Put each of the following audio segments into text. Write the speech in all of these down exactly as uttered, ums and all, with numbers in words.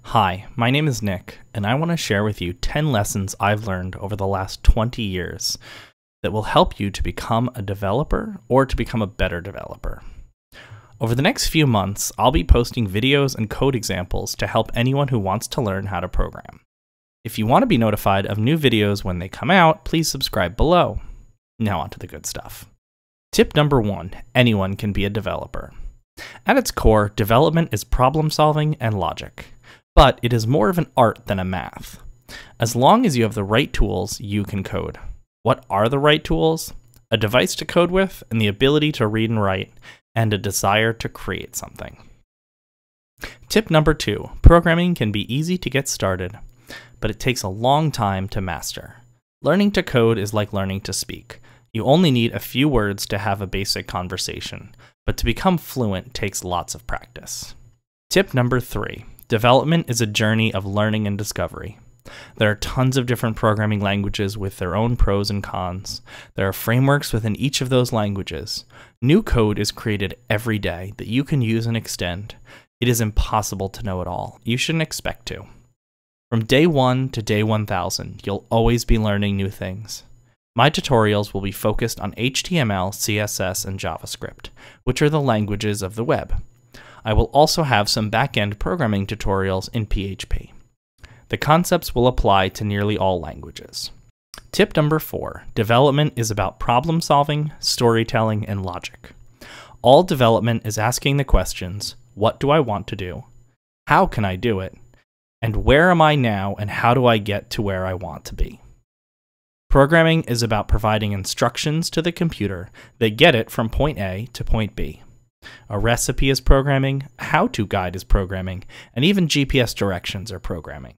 Hi, my name is Nick, and I want to share with you ten lessons I've learned over the last twenty years that will help you to become a developer or to become a better developer. Over the next few months, I'll be posting videos and code examples to help anyone who wants to learn how to program. If you want to be notified of new videos when they come out, please subscribe below. Now on to the good stuff. Tip number one, anyone can be a developer. At its core, development is problem solving and logic. But it is more of an art than a math. As long as you have the right tools, you can code. What are the right tools? A device to code with, and the ability to read and write, and a desire to create something. Tip number two, programming can be easy to get started, but it takes a long time to master. Learning to code is like learning to speak. You only need a few words to have a basic conversation, but to become fluent takes lots of practice. Tip number three. Development is a journey of learning and discovery. There are tons of different programming languages with their own pros and cons. There are frameworks within each of those languages. New code is created every day that you can use and extend. It is impossible to know it all. You shouldn't expect to. From day one to day one thousand, you'll always be learning new things. My tutorials will be focused on H T M L, C S S, and JavaScript, which are the languages of the web. I will also have some back-end programming tutorials in P H P. The concepts will apply to nearly all languages. Tip number four, development is about problem solving, storytelling, and logic. All development is asking the questions, what do I want to do? How can I do it? And where am I now, and how do I get to where I want to be? Programming is about providing instructions to the computer that get it from point A to point B. A recipe is programming, a how-to guide is programming, and even G P S directions are programming.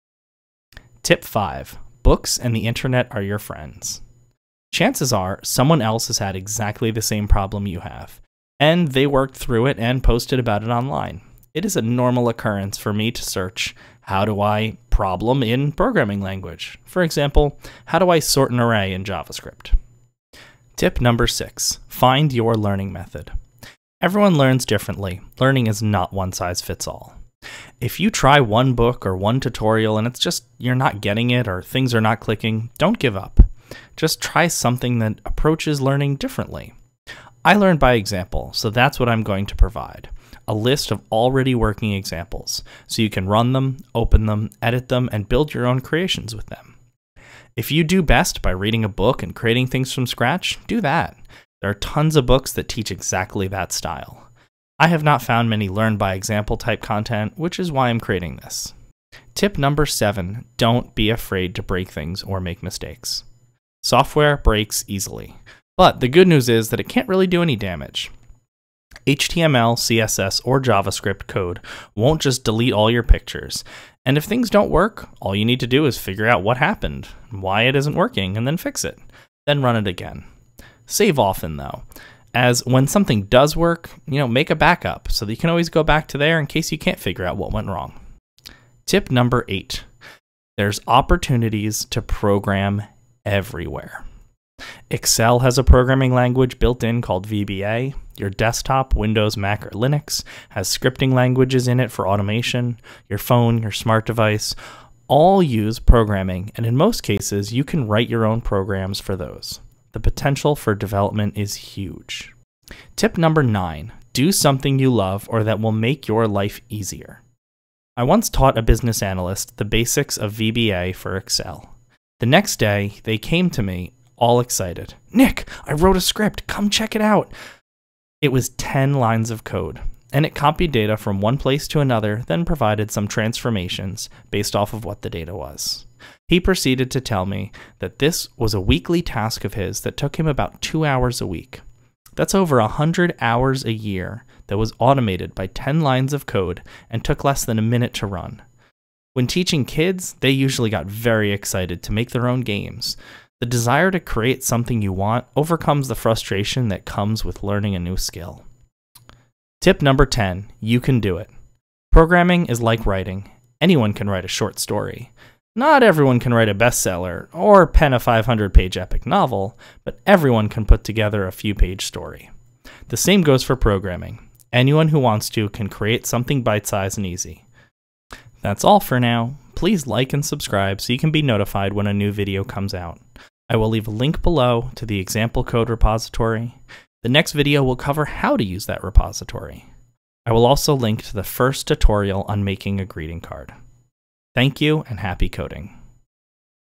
Tip five. Books and the internet are your friends. Chances are someone else has had exactly the same problem you have, and they worked through it and posted about it online. It is a normal occurrence for me to search, how do I problem in programming language? For example, how do I sort an array in JavaScript? Tip number six. Find your learning method. Everyone learns differently. Learning is not one size fits all. If you try one book or one tutorial and it's just you're not getting it or things are not clicking, don't give up. Just try something that approaches learning differently. I learned by example, so that's what I'm going to provide. A list of already working examples, so you can run them, open them, edit them, and build your own creations with them. If you do best by reading a book and creating things from scratch, do that. There are tons of books that teach exactly that style. I have not found many learn by example type content, which is why I'm creating this. Tip number seven, don't be afraid to break things or make mistakes. Software breaks easily, but the good news is that it can't really do any damage. H T M L, C S S, or JavaScript code won't just delete all your pictures. And if things don't work, all you need to do is figure out what happened, why it isn't working, and then fix it. Then run it again. Save often though, as when something does work, you know, make a backup so that you can always go back to there in case you can't figure out what went wrong. Tip number eight, there's opportunities to program everywhere. Excel has a programming language built in called V B A. Your desktop, Windows, Mac, or Linux has scripting languages in it for automation. Your phone, your smart device, all use programming, and in most cases, you can write your own programs for those. The potential for development is huge. Tip number nine, do something you love or that will make your life easier. I once taught a business analyst the basics of V B A for Excel. The next day, they came to me all excited. Nick, I wrote a script, come check it out. It was ten lines of code, and it copied data from one place to another, then provided some transformations based off of what the data was. He proceeded to tell me that this was a weekly task of his that took him about two hours a week. That's over one hundred hours a year that was automated by ten lines of code and took less than a minute to run. When teaching kids, they usually got very excited to make their own games. The desire to create something you want overcomes the frustration that comes with learning a new skill. Tip number ten, you can do it. Programming is like writing. Anyone can write a short story. Not everyone can write a bestseller or pen a five hundred page epic novel, but everyone can put together a few page story. The same goes for programming. Anyone who wants to can create something bite-sized and easy. That's all for now. Please like and subscribe so you can be notified when a new video comes out. I will leave a link below to the example code repository. The next video will cover how to use that repository. I will also link to the first tutorial on making a greeting card. Thank you and happy coding.